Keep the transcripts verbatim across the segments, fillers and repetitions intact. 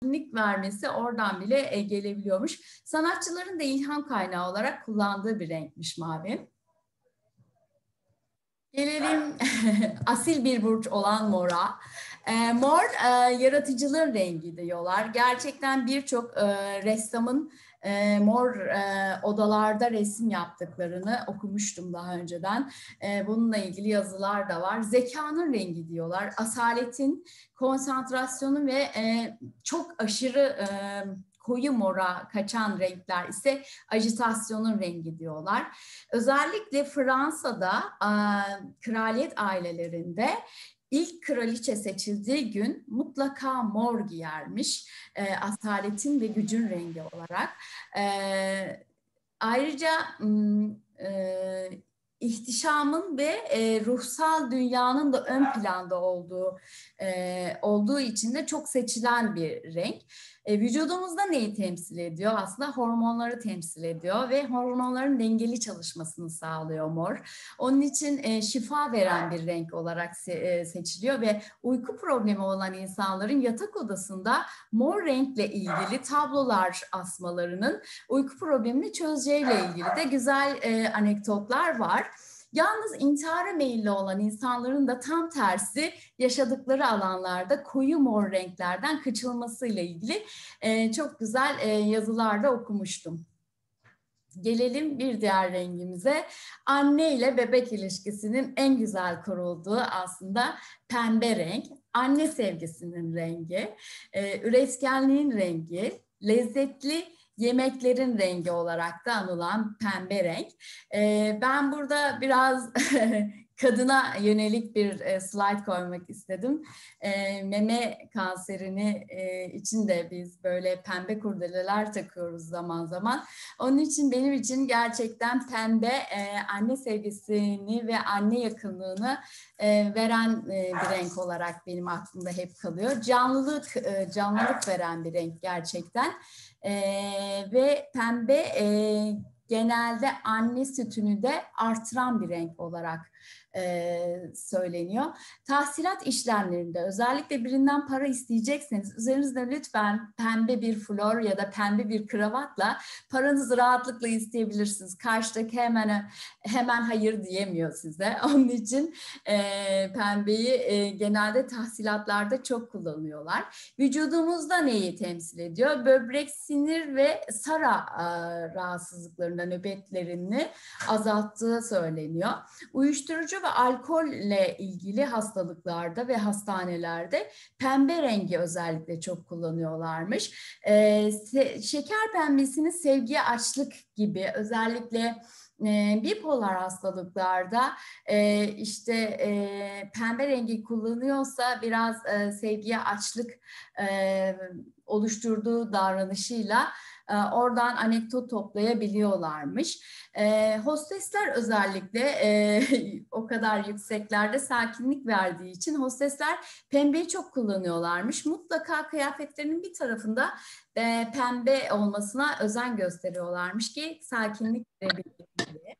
sakinlik vermesi oradan bile e, gelebiliyormuş. Sanatçıların da ilham kaynağı olarak kullandığı bir renkmiş mavi. Gelelim asil bir burç olan mora. E, mor e, yaratıcılığın rengi diyorlar. Gerçekten birçok e, ressamın e, mor e, odalarda resim yaptıklarını okumuştum daha önceden. E, bununla ilgili yazılar da var. Zekanın rengi diyorlar. Asaletin, konsantrasyonun ve e, çok aşırı e, koyu mora kaçan renkler ise ajitasyonun rengi diyorlar. Özellikle Fransa'da e, kraliyet ailelerinde ilk kraliçe seçildiği gün mutlaka mor giyermiş. E, asaletin ve gücün rengi olarak. E, ayrıca e, ihtişamın ve e, ruhsal dünyanın da ön planda olduğu e, olduğu için de çok seçilen bir renk. E, vücudumuzda neyi temsil ediyor? Aslında hormonları temsil ediyor ve hormonların dengeli çalışmasını sağlıyor mor. Onun için e, şifa veren bir renk olarak se e, seçiliyor ve uyku problemi olan insanların yatak odasında mor renkle ilgili tablolar asmalarının uyku problemini çözeceğiyle ilgili de güzel e, anekdotlar var. Yalnız intihara meyilli olan insanların da tam tersi yaşadıkları alanlarda koyu mor renklerden kaçılmasıyla ilgili e, çok güzel e, yazılarda okumuştum. Gelelim bir diğer rengimize. Anne ile bebek ilişkisinin en güzel kurulduğu aslında pembe renk. Anne sevgisinin rengi, e, üretkenliğin rengi, lezzetli yemeklerin rengi olarak da anılan pembe renk. Ee, ben burada biraz kadına yönelik bir e, slide koymak istedim. E, meme kanserini e, için de biz böyle pembe kurdeleler takıyoruz zaman zaman. Onun için benim için gerçekten pembe e, anne sevgisini ve anne yakınlığını e, veren e, bir renk olarak benim aklımda hep kalıyor. Canlılık, e, canlılık veren bir renk gerçekten. Ee, ve pembe e, genelde anne sütünü de artıran bir renk olarak e, söyleniyor. Tahsilat işlemlerinde özellikle birinden para isteyecekseniz üzerinizde lütfen pembe bir flor ya da pembe bir kravatla paranızı rahatlıkla isteyebilirsiniz. Karşıdaki hemen hemen hayır diyemiyor size. Onun için e, pembeyi e, genelde tahsilatlarda çok kullanıyorlar. Vücudumuzda neyi temsil ediyor? Böbrek, sinir ve sara e, rahatsızlıklarında nöbetlerini azalttığı söyleniyor. Uyuşturucu ve alkolle ilgili hastalıklarda ve hastanelerde pembe rengi özellikle çok kullanıyorlarmış. E, şeker pembesini sevgiye açlık gibi özellikle e, bipolar hastalıklarda e, işte e, pembe rengi kullanıyorsa biraz e, sevgiye açlık e, oluşturduğu davranışıyla e, oradan anekdot toplayabiliyorlarmış. E, hostesler özellikle e, o kadar yükseklerde sakinlik verdiği için hostesler pembeyi çok kullanıyorlarmış. Mutlaka kıyafetlerinin bir tarafında e, pembe olmasına özen gösteriyorlarmış ki sakinlik verebilirler.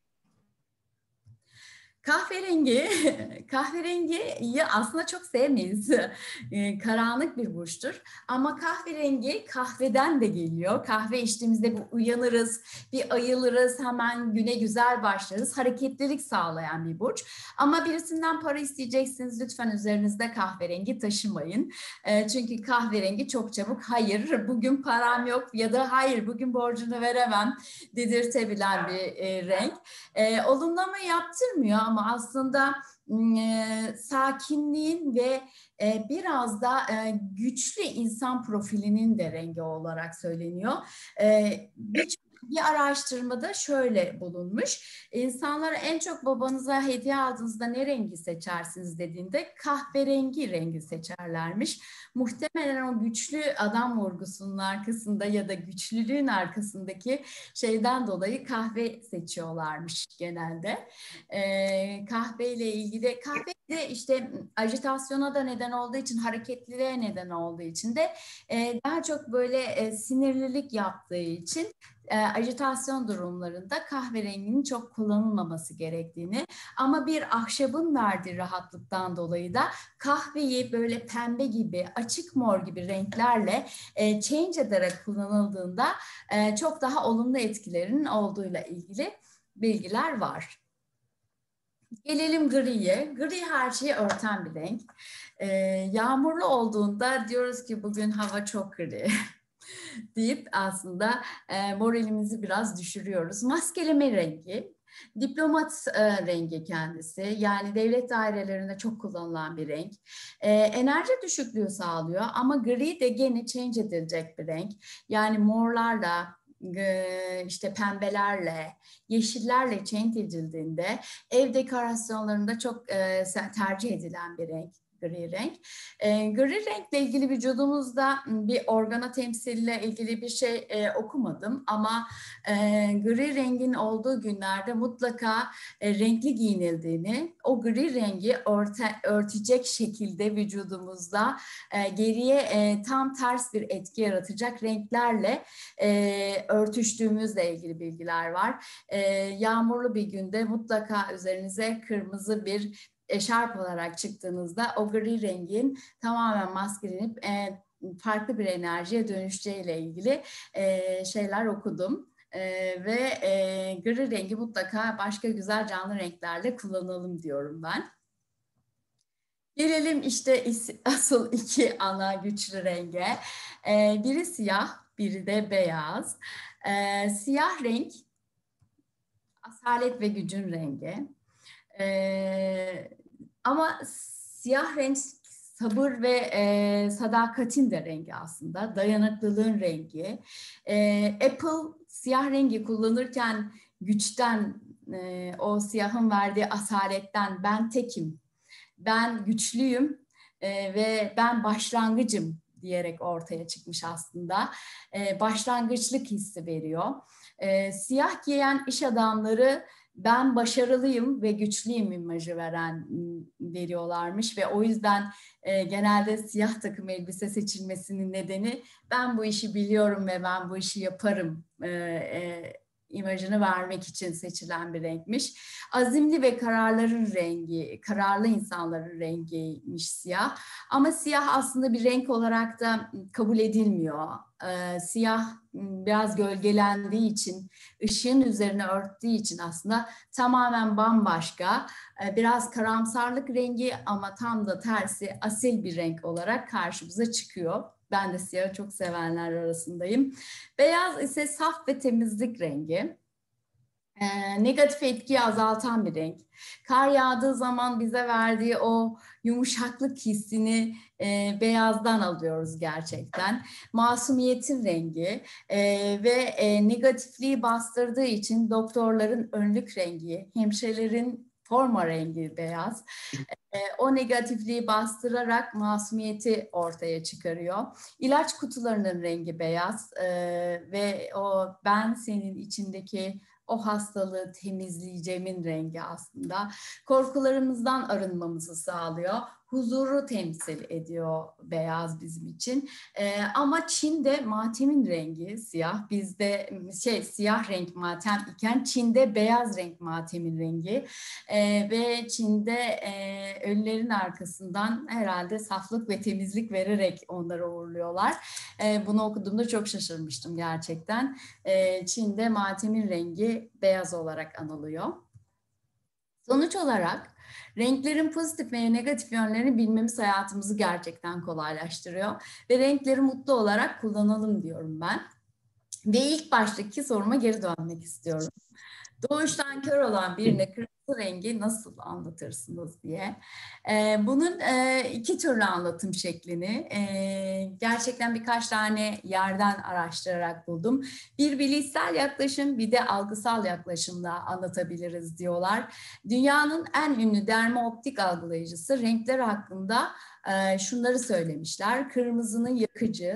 Kahverengi, kahverengiyi aslında çok sevmeyiz. Ee, karanlık bir burçtur. Ama kahverengi kahveden de geliyor. Kahve içtiğimizde bir uyanırız, bir ayılırız, hemen güne güzel başlarız. Hareketlilik sağlayan bir burç. Ama birisinden para isteyeceksiniz, lütfen üzerinizde kahverengi taşımayın. Ee, çünkü kahverengi çok çabuk hayır, bugün param yok ya da hayır, bugün borcunu veremem dedirtebilen bir e, renk. E, olumlama yaptırmıyor ama aslında e, sakinliğin ve e, biraz da e, güçlü insan profilinin de rengi olarak söyleniyor. E, bir, bir araştırmada şöyle bulunmuş. İnsanlar en çok babanıza hediye aldığınızda ne rengi seçersiniz dediğinde kahverengi rengi seçerlermiş. Muhtemelen o güçlü adam vurgusunun arkasında ya da güçlülüğün arkasındaki şeyden dolayı kahve seçiyorlarmış genelde. Ee, kahveyle ilgili, kahve de işte ajitasyona da neden olduğu için, hareketliliğe neden olduğu için de e, daha çok böyle e, sinirlilik yaptığı için e, ajitasyon durumlarında kahverenginin çok kullanılmaması gerektiğini, ama bir ahşabın verdiği rahatlıktan dolayı da kahveyi böyle pembe gibi, açık mor gibi renklerle e, change ederek kullanıldığında e, çok daha olumlu etkilerinin olduğuyla ilgili bilgiler var. Gelelim griye. Gri her şeyi örten bir renk. Ee, yağmurlu olduğunda diyoruz ki bugün hava çok gri deyip aslında e, moralimizi biraz düşürüyoruz. Maskeleme rengi, diplomat e, rengi kendisi. Yani devlet dairelerinde çok kullanılan bir renk. E, enerji düşüklüğü sağlıyor ama gri de gene change edilecek bir renk. Yani morlarla, işte pembelerle, yeşillerle change edildiğinde ev dekorasyonlarında çok e, tercih edilen bir renk. Gri renk. E, gri renkle ilgili vücudumuzda bir organa temsille ilgili bir şey e, okumadım ama e, gri rengin olduğu günlerde mutlaka e, renkli giyinildiğini, o gri rengi örte, örtecek şekilde vücudumuzda e, geriye e, tam ters bir etki yaratacak renklerle e, örtüştüğümüzle ilgili bilgiler var. E, yağmurlu bir günde mutlaka üzerinize kırmızı bir eşarp olarak çıktığınızda o gri rengin tamamen maskelenip e, farklı bir enerjiye dönüşeceğiyle ilgili e, şeyler okudum. E, ve e, gri rengi mutlaka başka güzel canlı renklerle kullanalım diyorum ben. Gelelim işte asıl iki ana güçlü renge. E, biri siyah, biri de beyaz. E, siyah renk asalet ve gücün rengi. E, Ama siyah renk sabır ve e, sadakatin de rengi aslında. Dayanıklılığın rengi. E, Apple siyah rengi kullanırken güçten, e, o siyahın verdiği asaletten ben tekim, ben güçlüyüm e, ve ben başlangıcım diyerek ortaya çıkmış aslında. E, başlangıçlık hissi veriyor. E, siyah giyen iş adamları ben başarılıyım ve güçlüyüm imajı veren veriyorlarmış ve o yüzden e, genelde siyah takım elbise seçilmesinin nedeni ben bu işi biliyorum ve ben bu işi yaparım e, e, imajını vermek için seçilen bir renkmiş. Azimli ve kararların rengi, kararlı insanların rengiymiş siyah. Ama siyah aslında bir renk olarak da kabul edilmiyor. Ee, siyah biraz gölgelendiği için, ışığın üzerine örttüğü için aslında tamamen bambaşka, biraz karamsarlık rengi ama tam da tersi asil bir renk olarak karşımıza çıkıyor. Ben de siyahı çok sevenler arasındayım. Beyaz ise saf ve temizlik rengi. E, negatif etkiyi azaltan bir renk. Kar yağdığı zaman bize verdiği o yumuşaklık hissini e, beyazdan alıyoruz gerçekten. Masumiyetin rengi e, ve e, negatifliği bastırdığı için doktorların önlük rengi, hemşirelerin forma rengi beyaz. E, o negatifliği bastırarak masumiyeti ortaya çıkarıyor. İlaç kutularının rengi beyaz e, ve o ben senin içindeki o hastalığı temizleyeceğimin rengi aslında. Korkularımızdan arınmamızı sağlıyor. Huzuru temsil ediyor beyaz bizim için. Ee, ama Çin'de matemin rengi siyah. Bizde şey siyah renk matem iken Çin'de beyaz renk matemin rengi. Ee, ve Çin'de e, ölülerin arkasından herhalde saflık ve temizlik vererek onları uğurluyorlar. E, bunu okuduğumda çok şaşırmıştım gerçekten. E, Çin'de matemin rengi beyaz olarak anılıyor. Sonuç olarak renklerin pozitif ve negatif yönlerini bilmemiz hayatımızı gerçekten kolaylaştırıyor. Ve renkleri mutlu olarak kullanalım diyorum ben. Ve ilk baştaki soruma geri dönmek istiyorum. Doğuştan kör olan birine kırmızı rengi nasıl anlatırsınız diye. Ee, bunun e, iki türlü anlatım şeklini e, gerçekten birkaç tane yerden araştırarak buldum. Bir bilişsel yaklaşım, bir de algısal yaklaşımla anlatabiliriz diyorlar. Dünyanın en ünlü dermooptik algılayıcısı renkler hakkında e, şunları söylemişler. Kırmızının yakıcı,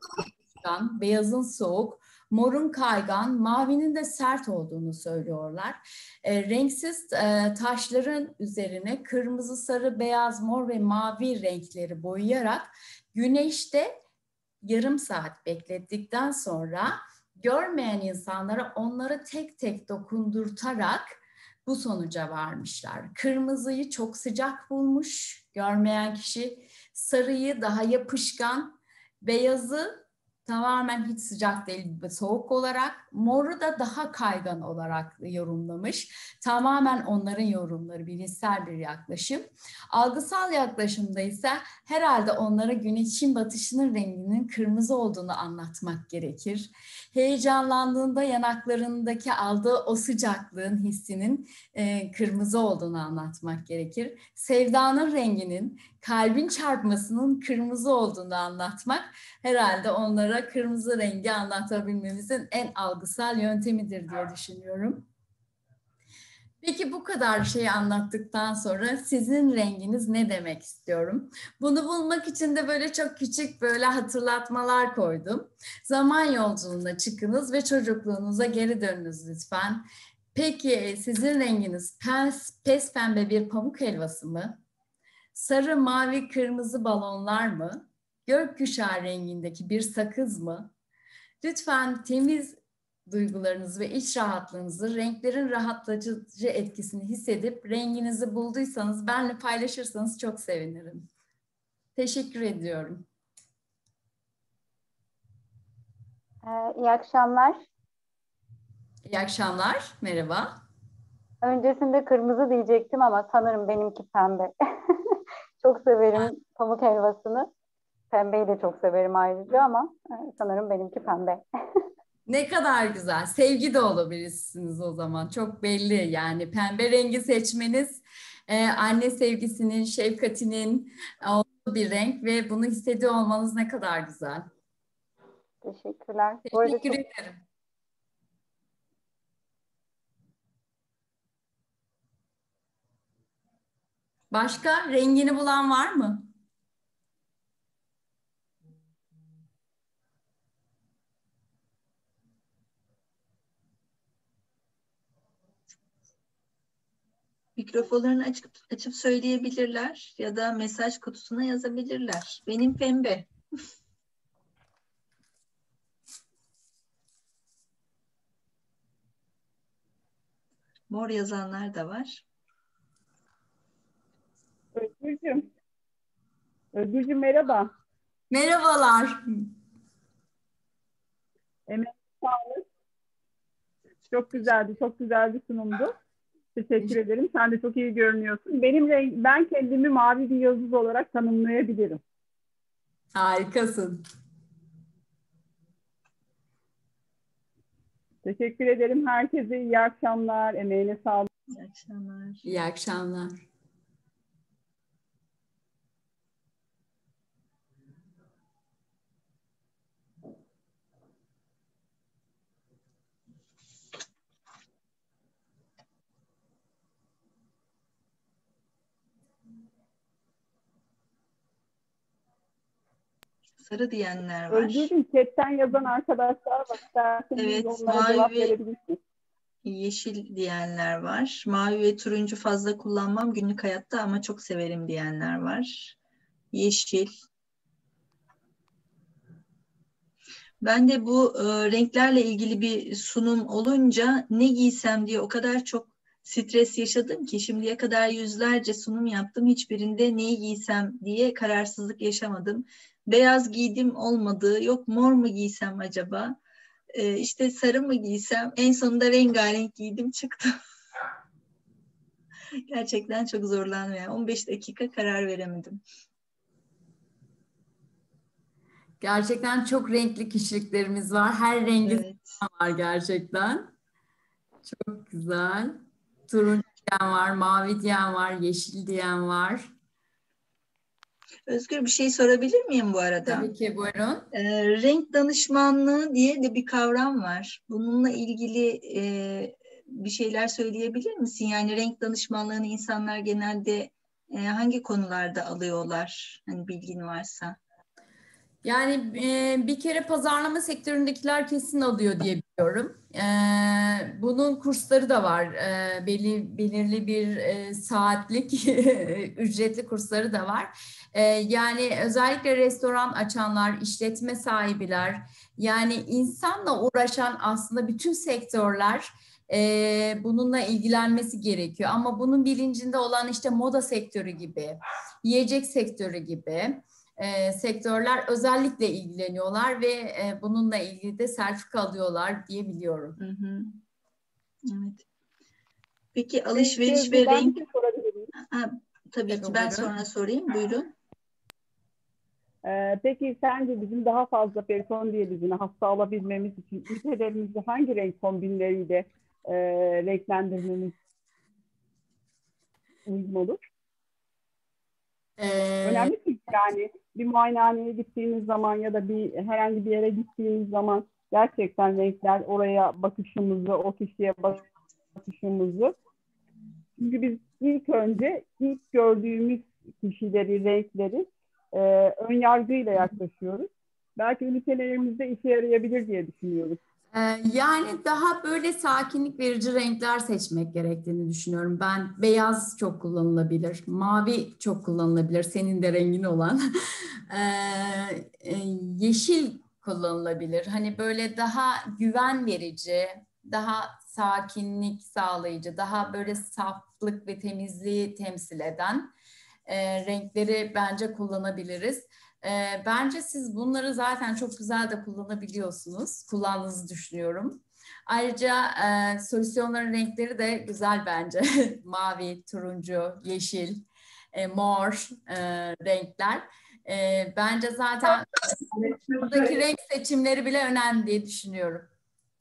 beyazın soğuk, morun kaygan, mavinin de sert olduğunu söylüyorlar. E, renksiz e, taşların üzerine kırmızı, sarı, beyaz, mor ve mavi renkleri boyayarak güneşte yarım saat beklettikten sonra görmeyen insanlara onları tek tek dokundurtarak bu sonuca varmışlar. Kırmızıyı çok sıcak bulmuş görmeyen kişi, sarıyı daha yapışkan, beyazı tamamen hiç sıcak değil, soğuk olarak, moru da daha kaygan olarak yorumlamış. Tamamen onların yorumları, bilimsel bir yaklaşım. Algısal yaklaşımda ise herhalde onlara güneşin batışının renginin kırmızı olduğunu anlatmak gerekir. Heyecanlandığında yanaklarındaki aldığı o sıcaklığın hissinin e, kırmızı olduğunu anlatmak gerekir. Sevdanın renginin, kalbin çarpmasının kırmızı olduğunu anlatmak herhalde onlara kırmızı rengi anlatabilmemizin en algısal yöntemidir diye düşünüyorum. Peki bu kadar şeyi anlattıktan sonra sizin renginiz ne demek istiyorum? Bunu bulmak için de böyle çok küçük böyle hatırlatmalar koydum. Zaman yolculuğuna çıkınız ve çocukluğunuza geri dönünüz lütfen. Peki sizin renginiz pes, pes pembe bir pamuk helvası mı? Sarı, mavi, kırmızı balonlar mı? Gökkuşağı rengindeki bir sakız mı? Lütfen temiz duygularınızı ve iç rahatlığınızı, renklerin rahatlatıcı etkisini hissedip renginizi bulduysanız benimle paylaşırsanız çok sevinirim. Teşekkür ediyorum. Ee, iyi akşamlar. İyi akşamlar, merhaba. Öncesinde kırmızı diyecektim ama sanırım benimki pembe. Çok severim pamuk helvasını. Pembeyi de çok severim ayrıca ama e, sanırım benimki pembe. Ne kadar güzel. Sevgi dolu birisiniz o zaman. Çok belli yani. Pembe rengi seçmeniz e, anne sevgisinin, şefkatinin olduğu bir renk ve bunu hissediyor olmanız ne kadar güzel. Teşekkürler. Bu arada Teşekkür çok ederim. Başka rengini bulan var mı? Mikrofonlarını açıp, açıp söyleyebilirler ya da mesaj kutusuna yazabilirler. Benim pembe. Mor yazanlar da var. Özgürcüğüm. Özgürcüğüm merhaba. Merhabalar. Emeğine sağlık. Çok güzeldi, çok güzel bir sunumdu. Teşekkür ederim. Sen de çok iyi görünüyorsun. Benim renk, ben kendimi mavi bir yıldız olarak tanımlayabilirim. Harikasın. Teşekkür ederim. Herkese iyi akşamlar. Emeğine sağlık. İyi akşamlar. İyi akşamlar. Sarı diyenler var. Özgürcüğüm, chatten yazan arkadaşlar var. İsterseniz Evet, onlara mavi cevap ve verebilirsiniz. yeşil diyenler var. Mavi ve turuncu fazla kullanmam günlük hayatta ama çok severim diyenler var. Yeşil. Ben de bu e, renklerle ilgili bir sunum olunca ne giysem diye o kadar çok stres yaşadım ki şimdiye kadar yüzlerce sunum yaptım. Hiçbirinde neyi giysem diye kararsızlık yaşamadım. Beyaz giydim olmadı. Yok mor mu giysem acaba? E, işte sarı mı giysem? En sonunda rengarenk giydim çıktım. Gerçekten çok zorlandım. Yani on beş dakika karar veremedim. Gerçekten çok renkli kişiliklerimiz var. Her rengi Evet. var gerçekten. Çok güzel. Turuncu diyen var, mavi diyen var, yeşil diyen var. Özgür bir şey sorabilir miyim bu arada? Tabii ki, buyurun. E, renk danışmanlığı diye de bir kavram var. Bununla ilgili e, bir şeyler söyleyebilir misin? Yani renk danışmanlığını insanlar genelde e, hangi konularda alıyorlar? Hani bilgin varsa. Yani e, bir kere pazarlama sektöründekiler kesin alıyor diye biliyorum. E, bunun kursları da var. E, belli, belirli bir e, saatlik ücretli kursları da var. E, yani özellikle restoran açanlar, işletme sahibiler, yani insanla uğraşan aslında bütün sektörler e, bununla ilgilenmesi gerekiyor. Ama bunun bilincinde olan işte moda sektörü gibi, yiyecek sektörü gibi e, sektörler özellikle ilgileniyorlar ve e, bununla ilgili de sertifika alıyorlar diye biliyorum. Hı hı. Evet. Peki Peki alışveriş Özgür, ve ben bir renk, şey sorabilir miyim? ha, tabii ki Tabii, ben buyurun. sonra sorayım. Buyurun. Ee, peki sence bizim daha fazla periton diyalizine hasta alabilmemiz için ülkelerimizi hangi renk kombinleriyle e, renklendirmemiz uygun olur? E, Önemli çünkü yani bir muayenehaneye gittiğiniz zaman ya da bir herhangi bir yere gittiğiniz zaman gerçekten renkler oraya bakışımızı, o kişiye bakışımızı. Çünkü biz ilk önce ilk gördüğümüz kişileri, renkleri e, ön yargıyla yaklaşıyoruz. Belki ülkelerimizde işe yarayabilir diye düşünüyoruz. e, yani daha böyle sakinlik verici renkler seçmek gerektiğini düşünüyorum. Ben beyaz çok kullanılabilir, mavi çok kullanılabilir, senin de rengin olan. E, e, yeşil kullanılabilir. Hani böyle daha güven verici, daha sakinlik sağlayıcı, daha böyle saflık ve temizliği temsil eden e, renkleri bence kullanabiliriz. E, bence siz bunları zaten çok güzel de kullanabiliyorsunuz. Kullandığınızı düşünüyorum. Ayrıca e, solüsyonların renkleri de güzel bence. Mavi, turuncu, yeşil, e, mor e, renkler. E, bence zaten buradaki renk seçimleri bile önemli diye düşünüyorum.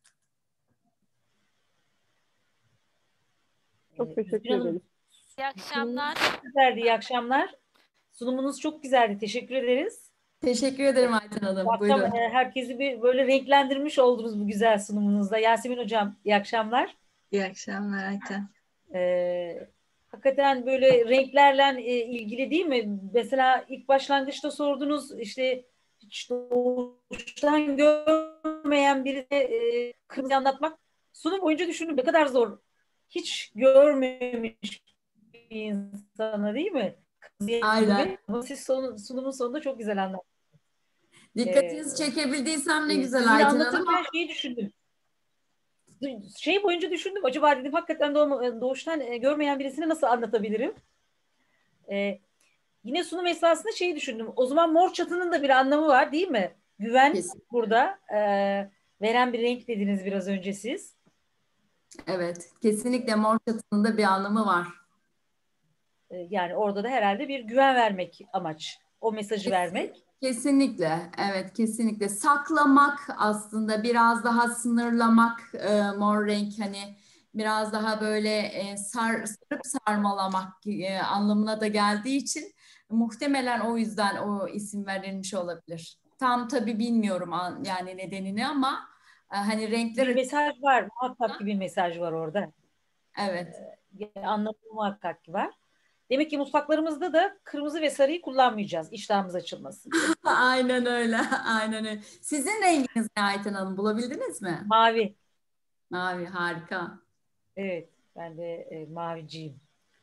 Çok Ee, Özgür teşekkür Hanım, ederiz. İyi sunumunuz akşamlar. çok güzeldi. İyi akşamlar. Sunumunuz çok güzeldi. Teşekkür ederiz. Teşekkür ederim Ayten Bu Hanım. akşam Buyurun. e, herkesi bir böyle renklendirmiş oldunuz bu güzel sunumunuzda. Yasemin Hocam, iyi akşamlar. İyi akşamlar Ayten. Ee, hakikaten böyle renklerle e, ilgili değil mi? Mesela ilk başlangıçta sordunuz işte hiç doğuştan görmeyen birine e, kırmızı anlatmak. Sunum boyunca düşündüm ne kadar zor. Hiç görmemiş bir insana değil mi? Kırmızı Aynen. gibi. Ama siz son, sunumun sonunda çok güzel anlattınız. Ee, Dikkatinizi çekebildiysem ne e, güzel siz yine Ayten Hanım. anlatırken şeyi düşündüm. Şey boyunca düşündüm. Acaba dedim hakikaten doğma, doğuştan e, görmeyen birisini nasıl anlatabilirim? Ee, yine sunum esnasında şeyi düşündüm. O zaman mor çatının da bir anlamı var değil mi? Güven Kesin. burada. E, veren bir renk dediniz biraz önce siz. Evet, kesinlikle mor çatının da bir anlamı var. E, yani orada da herhalde bir güven vermek amaç. O mesajı vermek. Kesinlikle, evet kesinlikle. Saklamak aslında biraz daha sınırlamak e, mor renk hani biraz daha böyle e, sar, sarıp sarmalamak e, anlamına da geldiği için muhtemelen o yüzden o isim verilmiş olabilir. Tam tabii bilmiyorum an- yani nedenini ama e, hani renkler Bir mesaj var. Muhakkak açısından ki bir mesaj var orada. evet. Yani anlamı muhakkak ki var. Demek ki mutfaklarımızda da kırmızı ve sarıyı kullanmayacağız iştahımız açılmasın diye. Aynen öyle, aynen öyle. Sizin renginiz ne Ayten Hanım bulabildiniz mi? Mavi. Mavi harika. Evet. Ben de e, maviciyim.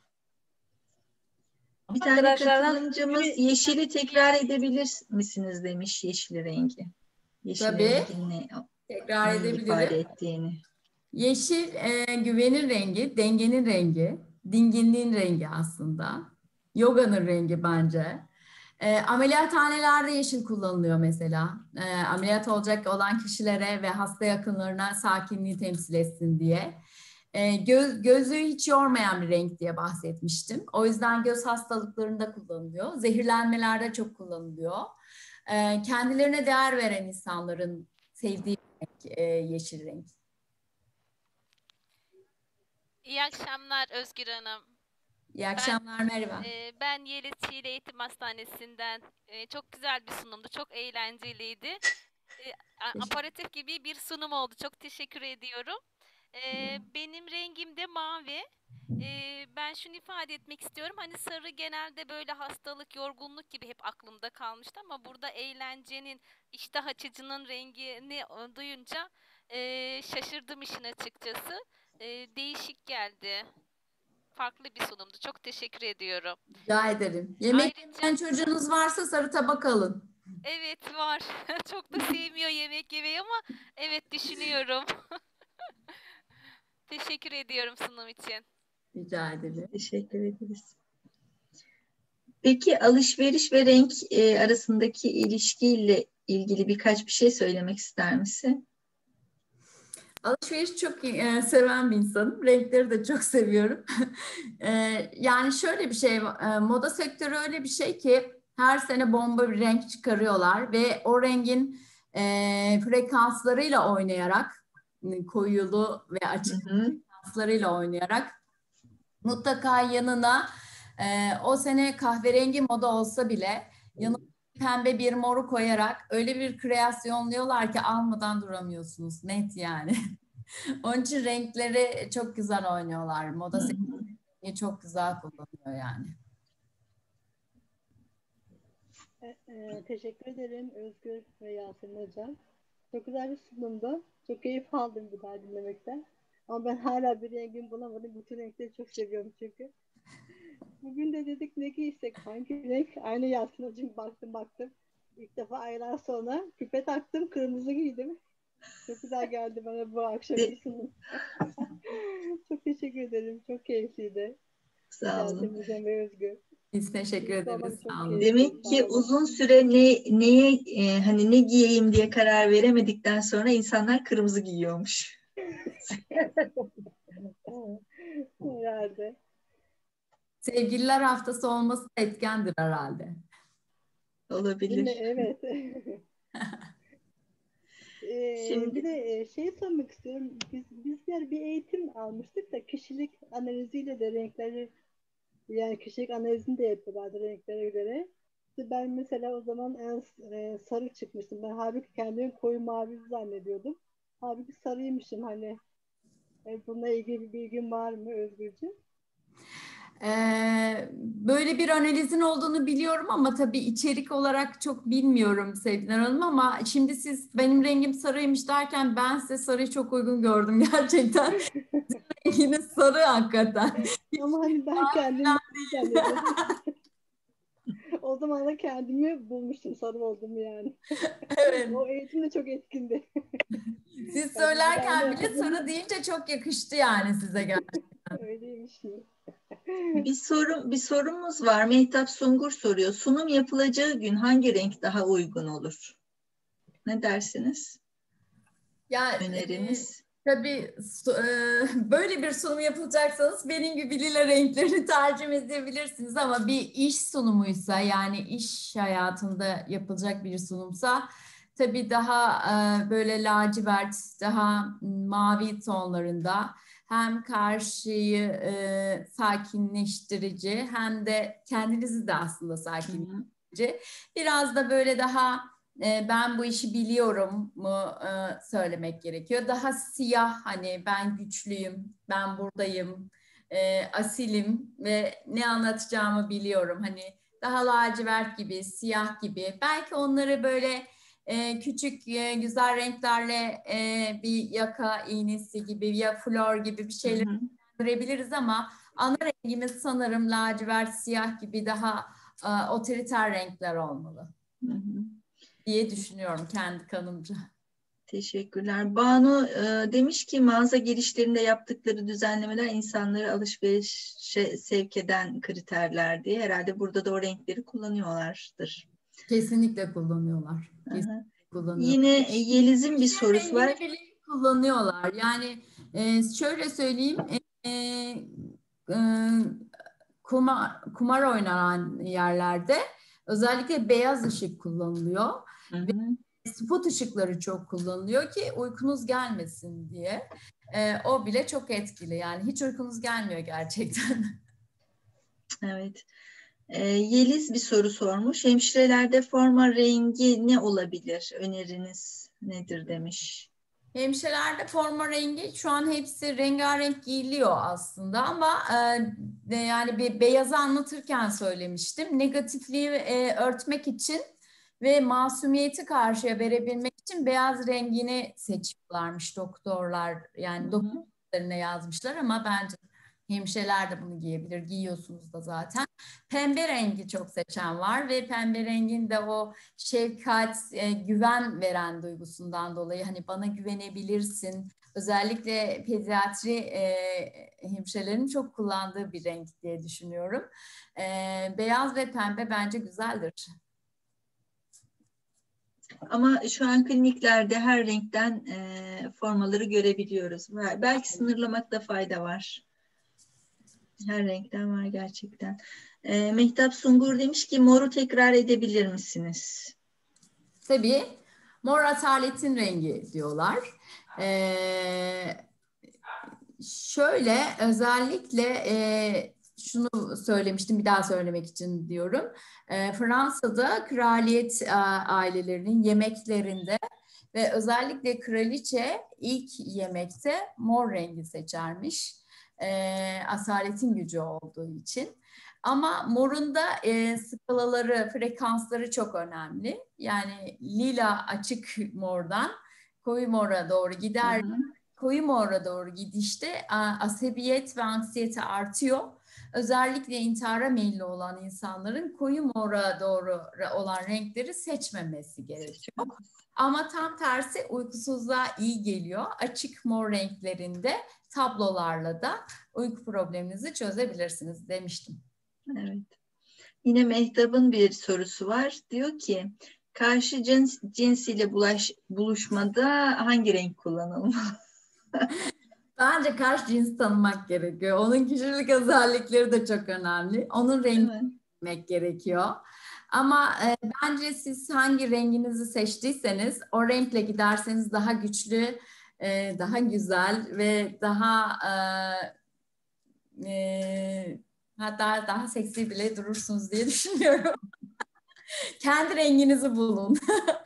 Bir tane Arkadaşlardan katılımcımız yeşili tekrar edebilir misiniz demiş, yeşil rengi. Yeşil Tabii. rengin ne, Tekrar neyi ifade edebilirim. ettiğini. Yeşil e, güvenin rengi, dengenin rengi, dinginliğin rengi aslında. Yoganın rengi bence. E, ameliyathanelerde yeşil kullanılıyor mesela. E, ameliyat olacak olan kişilere ve hasta yakınlarına sakinliği temsil etsin diye. E, göz, gözü hiç yormayan bir renk diye bahsetmiştim. O yüzden göz hastalıklarında kullanılıyor. Zehirlenmelerde çok kullanılıyor. E, kendilerine değer veren insanların sevdiği renk e, yeşil renk. İyi akşamlar Özgür Hanım. İyi akşamlar, merhaba. Ee, ben Yeliz Çiğli Eğitim Hastanesi'nden. Ee, çok güzel bir sunumdu, çok eğlenceliydi. Ee, a- aparatif gibi bir sunum oldu. Çok teşekkür ediyorum. Ee, benim rengim de mavi. Ee, ben şunu ifade etmek istiyorum. Hani sarı genelde böyle hastalık, yorgunluk gibi hep aklımda kalmıştı ama burada eğlencenin, iştah açıcının rengini e, duyunca e, şaşırdım işin açıkçası. E, değişik geldi. Farklı bir sunumdu. Çok teşekkür ediyorum. Rica ederim. Yemek Ayrıca yemeyen çocuğunuz varsa sarı tabak alın. evet var. Çok da sevmiyor yemek yemeyi ama evet düşünüyorum. Teşekkür ediyorum sunum için. Rica ederim. Teşekkür ederiz. Peki alışveriş ve renk e, arasındaki ilişkiyle ilgili birkaç bir şey söylemek ister misin? Alışveriş çok e, seven bir insanım. Renkleri de çok seviyorum. E, yani şöyle bir şey, e, moda sektörü öyle bir şey ki her sene bomba bir renk çıkarıyorlar ve o rengin e, frekanslarıyla oynayarak, e, koyulu ve açık Hı hı. frekanslarıyla oynayarak mutlaka yanına e, o sene kahverengi moda olsa bile yanına pembe bir moru koyarak öyle bir kreasyonluyorlar ki almadan duramıyorsunuz. Net yani. Onun için renkleri çok güzel oynuyorlar. Moda Hı hı. sektörü çok güzel kullanıyor yani. E, e, teşekkür ederim Özgür ve Yasemin Hocam. Çok güzel bir sunumdu. Çok keyif aldım bir daha dinlemekten. Ama ben hala bir rengimi bulamadım. Bütün renkleri çok seviyorum çünkü. Bugün de dedik ne giysek, hangi renk? Aynı Yasemin Hocam baktım baktım. İlk defa aylar sonra küpe taktım, kırmızı giydim. Çok güzel geldi bana bu akşamki sunum. Çok teşekkür ederim. Çok keyifliydi. Sağ olun. Yasemin Hocam ve Özgür. Biz teşekkür Birlikte ederiz. olmak çok Sağ olun. keyifli. Demek Sağ ki olun. uzun süre ne neye e, hani ne giyeyim diye karar veremedikten sonra insanlar kırmızı giyiyormuş. Herhalde. Sevgililer haftası olması da etkendir herhalde. Değil mi? Olabilir. Evet. Ee, Şimdi bir de e, şey sormak istiyorum. Biz bizler bir eğitim almıştık da kişilik analiziyle de renkleri, yani kişilik analizini de yapıyorlardı renklere göre. İşte ben mesela o zaman en e, sarı çıkmıştım. Ben halbuki kendimi koyu mavi zannediyordum. Halbuki sarıymışım hani. E, bununla ilgili bir bilgin var mı Özgürcüğüm? Ee, böyle bir analizin olduğunu biliyorum ama tabii içerik olarak çok bilmiyorum Sevgiler Hanım, ama şimdi siz benim rengim sarıymış derken ben size sarıyı çok uygun gördüm gerçekten. Renginiz sarı hakikaten. Ama hani ben kendimi zannediyordum. O zaman da kendimi bulmuştum, sarı oldum yani. Evet. O eğitim de çok etkindi. Siz Ben söylerken de bile sarı deyince çok yakıştı yani size gerçekten. öyleymiş mi? bir sorum bir sorumuz var. Mehtap Sungur soruyor. Sunum yapılacağı gün hangi renk daha uygun olur? Ne dersiniz? Ya Öneriniz? e, tabii su- e, böyle bir sunum yapılacaksanız benim gibi lila renklerini tercih edebilirsiniz, ama bir iş sunumuysa, yani iş hayatında yapılacak bir sunumsa tabii daha e, böyle lacivert, daha mavi tonlarında, hem karşıyı e, sakinleştirici hem de kendinizi de aslında sakinleştirici. Biraz da böyle daha e, ben bu işi biliyorum mu e, söylemek gerekiyor. Daha siyah, hani ben güçlüyüm, ben buradayım, e, asilim ve ne anlatacağımı biliyorum. Hani daha lacivert gibi, siyah gibi. Belki onları böyle e, küçük e, güzel renklerle e, bir yaka iğnesi gibi ya flor gibi bir şeyler görebiliriz, ama ana rengimiz sanırım lacivert, siyah gibi daha e, otoriter renkler olmalı Hı hı. diye düşünüyorum kendi kanımca. Teşekkürler. Banu e, demiş ki mağaza girişlerinde yaptıkları düzenlemeler insanları alışverişe sevk eden kriterler diye. Herhalde burada da o renkleri kullanıyorlardır. Kesinlikle kullanıyorlar. Aha. Kesinlikle kullanıyorlar. Yine Yeliz'in bir sorusu var. Rengini bile kullanıyorlar. Yani e, şöyle söyleyeyim, e, e, kumar, kumar oynanan yerlerde özellikle beyaz ışık kullanılıyor. Hı hı. Ve spot ışıkları çok kullanılıyor ki uykunuz gelmesin diye. E, o bile çok etkili. Yani hiç uykunuz gelmiyor gerçekten. Evet. Ee, Yeliz bir soru sormuş. Hemşirelerde forma rengi ne olabilir? Öneriniz nedir demiş. Hemşirelerde forma rengi şu an hepsi rengarenk giyiliyor aslında ama e, yani bir beyazı anlatırken söylemiştim. Negatifliği e, örtmek için ve masumiyeti karşıya verebilmek için beyaz rengini seçiyorlarmış doktorlar. Yani doktorlarına yazmışlar ama bence hemşireler de bunu giyebilir. Giyiyorsunuz da zaten. Pembe rengi çok seçen var ve pembe rengin de o şefkat, e, güven veren duygusundan dolayı hani bana güvenebilirsin. Özellikle pediatri e, hemşirelerin çok kullandığı bir renk diye düşünüyorum. E, beyaz ve pembe bence güzeldir. Ama şu an kliniklerde her renkten e, formaları görebiliyoruz. Belki sınırlamakta fayda var. Her renkten var gerçekten. E, Mehtap Sungur demiş ki moru tekrar edebilir misiniz? Tabii. Mor asaletin rengi diyorlar. Ee, şöyle özellikle e, şunu söylemiştim bir daha söylemek için diyorum. E, Fransa'da kraliyet a, ailelerinin yemeklerinde ve özellikle kraliçe ilk yemekte mor rengi seçermiş. E, asaletin gücü olduğu için. Ama morun da e, skalaları, frekansları çok önemli. Yani lila açık mordan koyu mora doğru gider. Hı hı. Koyu mora doğru gidişte asabiyet ve anksiyete artıyor. Özellikle intihara meyilli olan insanların koyu mora doğru olan renkleri seçmemesi gerekiyor. Ama tam tersi uykusuzluğa iyi geliyor. Açık mor renklerinde tablolarla da uyku probleminizi çözebilirsiniz demiştim. Evet. Yine Mehtap'ın bir sorusu var. Diyor ki karşı cins, cinsiyle bulaş, buluşmada hangi renk kullanılmalı? Bence karşı cins tanımak gerekiyor. Onun kişilik özellikleri de çok önemli. Onun rengini bilmek gerekiyor. Ama e, bence siz hangi renginizi seçtiyseniz o renkle giderseniz daha güçlü, e, daha güzel ve daha e, e, hatta daha seksi bile durursunuz diye düşünüyorum. Kendi renginizi bulun.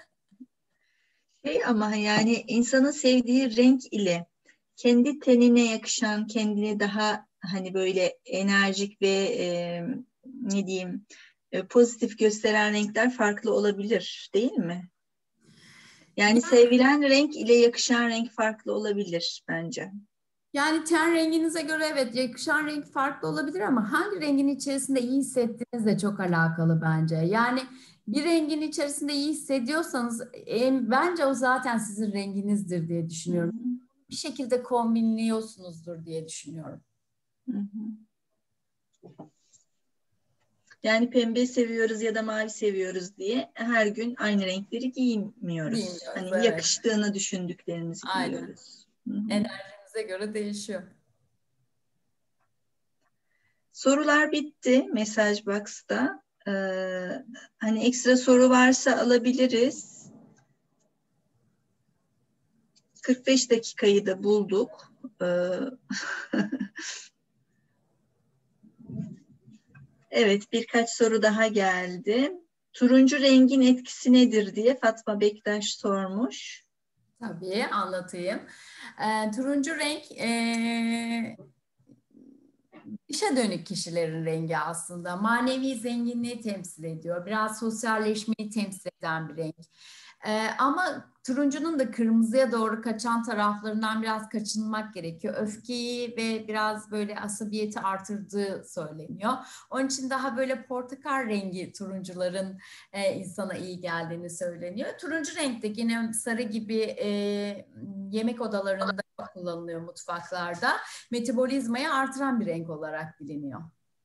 Şey ama yani insanın sevdiği renk ile kendi tenine yakışan, kendini daha hani böyle enerjik ve e, ne diyeyim e, pozitif gösteren renkler farklı olabilir, değil mi? Yani sevilen renk ile yakışan renk farklı olabilir bence. Yani ten renginize göre evet yakışan renk farklı olabilir ama hangi rengin içerisinde iyi hissettiğinizle çok alakalı bence. Yani bir rengin içerisinde iyi hissediyorsanız e, bence o zaten sizin renginizdir diye düşünüyorum. Hı hı. Bir şekilde kombinliyorsunuzdur diye düşünüyorum. Hı hı. Yani pembe seviyoruz ya da mavi seviyoruz diye her gün aynı renkleri giymiyoruz. Giymiyoruz, hani evet. Yakıştığını düşündüklerimizi Aynen. giyiyoruz. Hı hı. Enerjinize göre değişiyor. Sorular bitti mesaj box'ta. Ee, hani ekstra soru varsa alabiliriz. kırk beş dakikayı da bulduk. Ee, evet, birkaç soru daha geldi. Turuncu rengin etkisi nedir diye Fatma Bektaş sormuş. Tabii anlatayım. Ee, turuncu renk e, dışa dönük kişilerin rengi aslında. Manevi zenginliği temsil ediyor. Biraz sosyalleşmeyi temsil eden bir renk. Ee, ama turuncunun da kırmızıya doğru kaçan taraflarından biraz kaçınmak gerekiyor. Öfkeyi ve biraz böyle asabiyeti artırdığı söyleniyor. Onun için daha böyle portakal rengi turuncuların e, insana iyi geldiğini söyleniyor. Turuncu renk de yine sarı gibi e, yemek odalarında kullanılıyor mutfaklarda. Metabolizmayı artıran bir renk olarak biliniyor.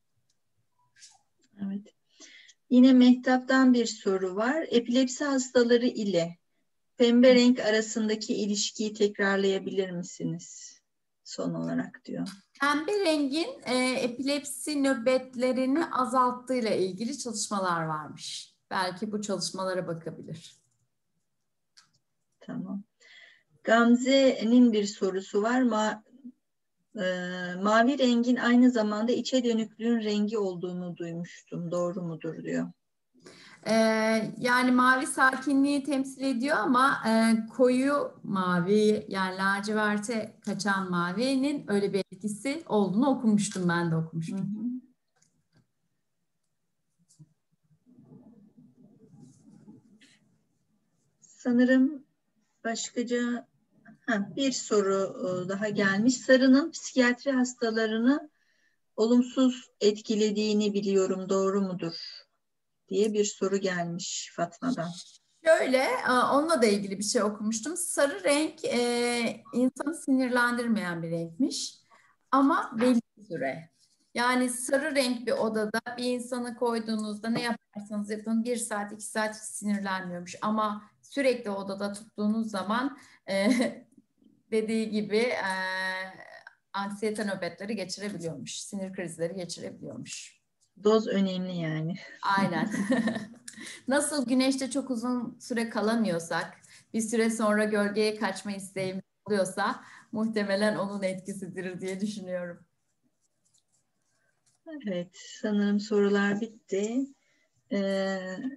Evet. Yine Mehtap'tan bir soru var. Epilepsi hastaları ile pembe renk arasındaki ilişkiyi tekrarlayabilir misiniz? Son olarak diyor. Pembe rengin e, epilepsi nöbetlerini azalttığıyla ilgili çalışmalar varmış. Belki bu çalışmalara bakabilir. Tamam. Gamze'nin bir sorusu var. Ma e, mavi rengin aynı zamanda içe dönüklüğün rengi olduğunu duymuştum. Doğru mudur diyor. Ee, yani mavi sakinliği temsil ediyor ama e, koyu mavi yani laciverte kaçan mavinin öyle bir etkisi olduğunu okumuştum, ben de Hı okumuştum. hı. Sanırım başkaca ha, bir soru e, daha gelmiş. Sarının psikiyatri hastalarını olumsuz etkilediğini biliyorum, doğru mudur diye bir soru gelmiş Fatma'dan. Şöyle, e, onunla da ilgili bir şey okumuştum. Sarı renk e, insanı sinirlendirmeyen bir renkmiş ama belli bir süre. Yani sarı renk bir odada bir insanı koyduğunuzda ne yaparsanız yapın bir saat iki saat hiç sinirlenmiyormuş. Ama sürekli odada tuttuğunuz zaman e, dediği gibi e, anksiyete nöbetleri geçirebiliyormuş. Sinir krizleri geçirebiliyormuş. Doz önemli yani. Aynen. Nasıl güneşte çok uzun süre kalamıyorsak, bir süre sonra gölgeye kaçma isteğimiz oluyorsa muhtemelen onun etkisidir diye düşünüyorum. Evet, sanırım sorular bitti. Ee,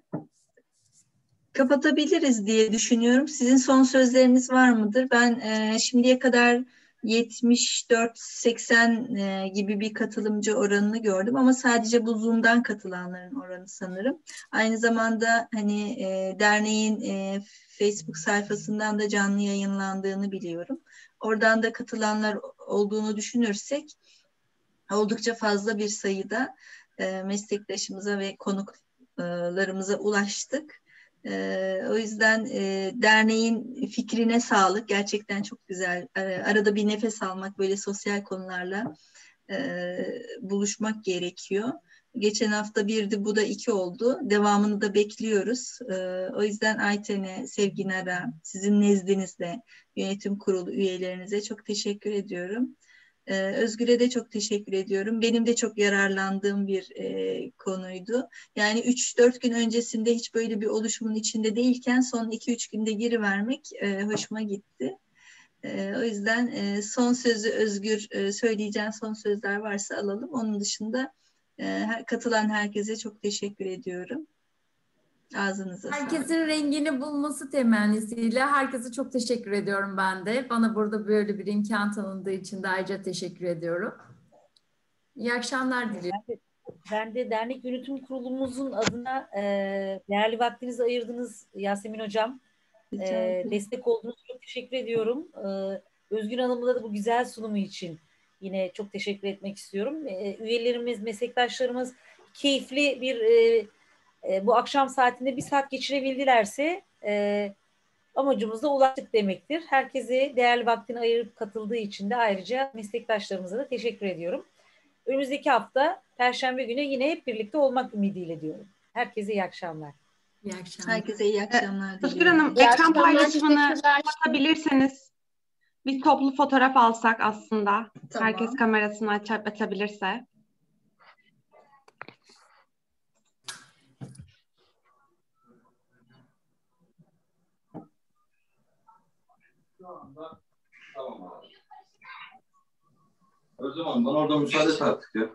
kapatabiliriz diye düşünüyorum. Sizin son sözleriniz var mıdır? Ben e, şimdiye kadar yetmiş dört seksen e, gibi bir katılımcı oranını gördüm ama sadece bu Zoom'dan katılanların oranı sanırım. Aynı zamanda hani e, derneğin e, Facebook sayfasından da canlı yayınlandığını biliyorum. Oradan da katılanlar olduğunu düşünürsek oldukça fazla bir sayıda e, meslektaşımıza ve konuklarımıza ulaştık. E, o yüzden e, derneğin fikrine sağlık. Gerçekten çok güzel. E, arada bir nefes almak, böyle sosyal konularla e, buluşmak gerekiyor. Geçen hafta birdi, bu da iki oldu. Devamını da bekliyoruz. E, o yüzden Ayten'e, Sevginar'a, sizin nezdinizde yönetim kurulu üyelerinize çok teşekkür ediyorum. Ee, Özgür'e de çok teşekkür ediyorum. Benim de çok yararlandığım bir e, konuydu. Yani üç dört gün öncesinde hiç böyle bir oluşumun içinde değilken son iki üç günde girivermek e, hoşuma gitti. E, o yüzden e, son sözü Özgür, e, söyleyeceğin son sözler varsa alalım. Onun dışında e, katılan herkese çok teşekkür ediyorum. Ağzınıza sağlık. Herkesin rengini bulması temennisiyle herkese çok teşekkür ediyorum ben de. Bana burada böyle bir imkan tanındığı için de ayrıca teşekkür ediyorum. İyi akşamlar diliyorum. Ben de, ben de dernek yönetim kurulumuzun adına e, değerli vaktinizi ayırdınız Yasemin Hocam. Rica E, ederim. destek olduğunuz için çok teşekkür ediyorum. E, Özgür Hanım'la da bu güzel sunumu için yine çok teşekkür etmek istiyorum. E, üyelerimiz, meslektaşlarımız keyifli bir e, e, bu akşam saatinde bir saat geçirebildilerse e, amacımıza ulaştık demektir. Herkese değerli vaktini ayırıp katıldığı için de ayrıca meslektaşlarımıza da teşekkür ediyorum. Önümüzdeki hafta Perşembe günü yine hep birlikte olmak ümidiyle diyorum. Herkese iyi akşamlar. İyi akşamlar. Herkese iyi akşamlar Özgür diliyorum. Hanım, İyi ekran akşamlar, paylaşımını teşekkürler. kapatabilirseniz bir toplu fotoğraf alsak aslında. Tamam. Herkes kamerasını açıp açabilirse. Tamam abi. O zaman bana orada müsaade et artık ya.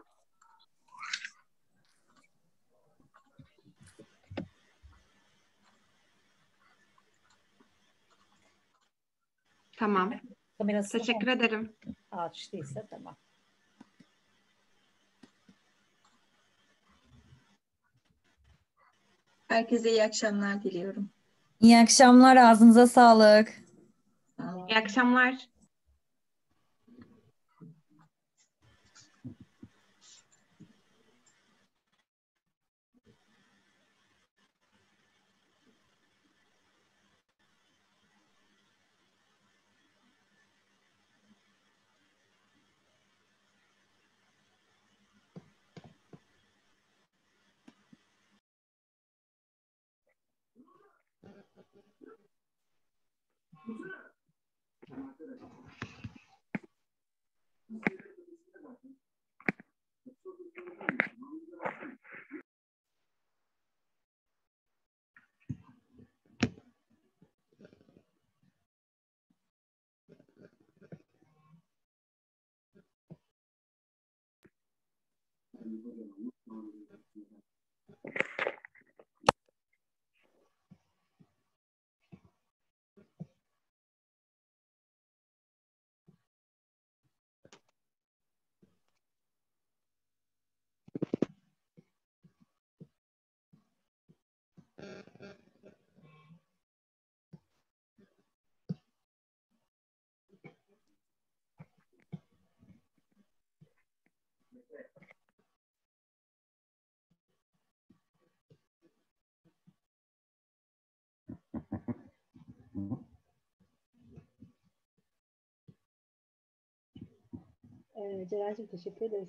Tamam. Kamerası Teşekkür ederim. açtıysa tamam. Herkese iyi akşamlar diliyorum. İyi akşamlar, ağzınıza sağlık. Sağ olun. İyi akşamlar. Ee, Ceren'cim teşekkür ederiz.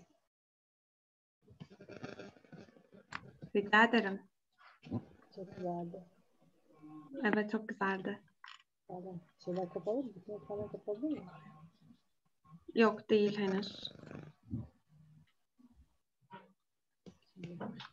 Rica ederim. Çok güzeldi. Evet, çok güzeldi. Tamam. Şeyler kapalı mı? Bütün ekranlar kapalı değil mi? Yok, değil henüz. Şimdi